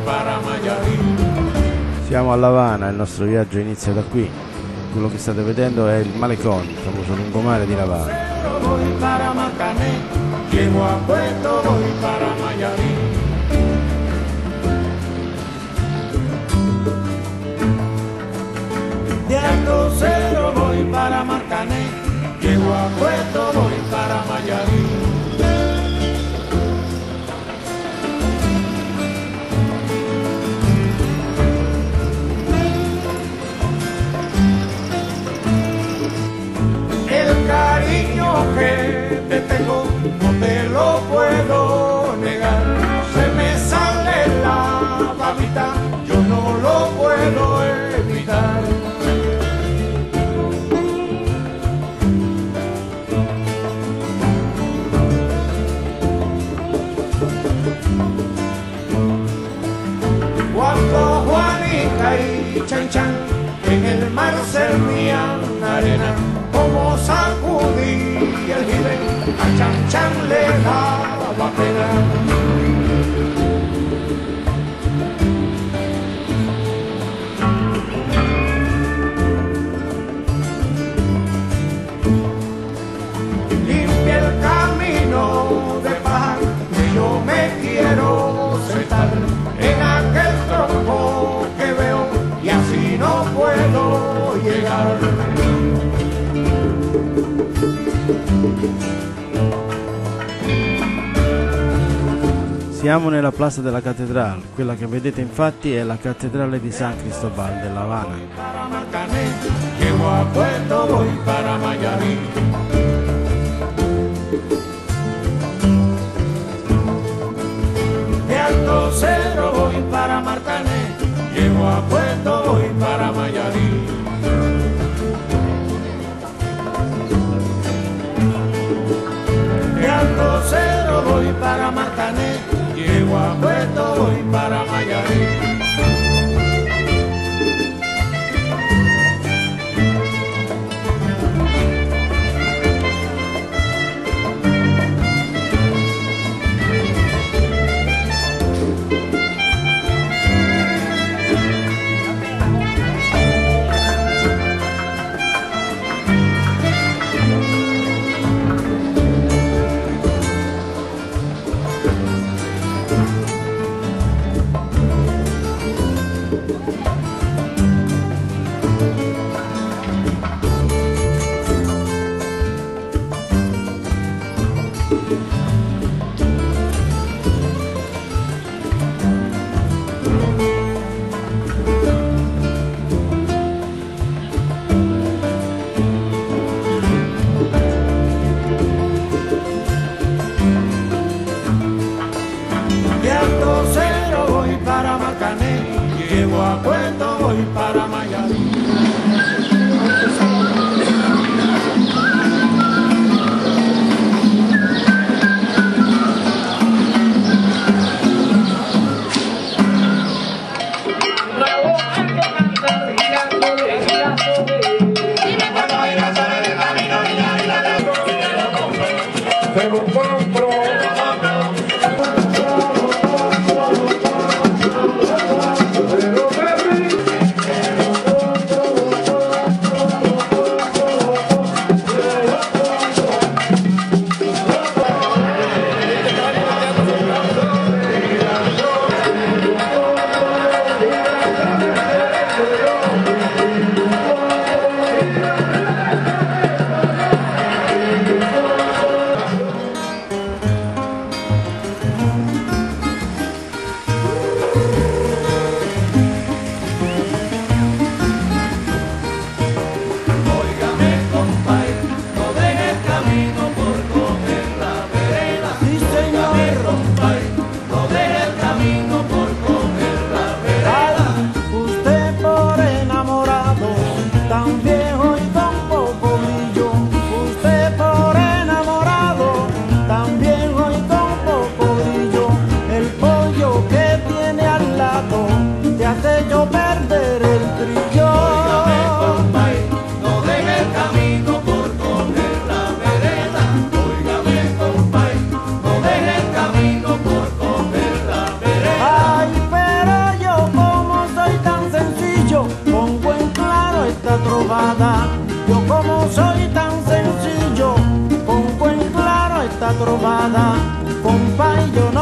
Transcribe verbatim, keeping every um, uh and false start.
Siamo a La Habana, il nostro viaggio inizia da qui. Quello che state vedendo è il Malecón, il famoso lungomare di La Habana. De Alto Cero voy para Marcané, llego a Puerto, voy para Mayarí. El cariño que te tengo no te lo puedo negar, se me sale la babita, yo no lo puedo evitar. Cuando Juanica y Chan Chan en el mar servían arena, como sacudí el jibe, a Chan Chan le daba pena. Limpia el camino de paja que yo me quiero sentar en aquel tronco que veo y así no puedo llegar. Siamo nella Plaza della Catedral, quella che vedete infatti è la cattedrale di San Cristóbal de La Habana. Llego a Puerto, voy para Mayarí. De Alto Cero voy para Marcané, llego a Puerto, voy para Mayarí. De Alto Cero voy para Marcané, llego a Puerto, voy para Mayarí. De Alto Cero voy para Marcané, llego a Puerto, voy para Mayarí. enfada, compa, y yo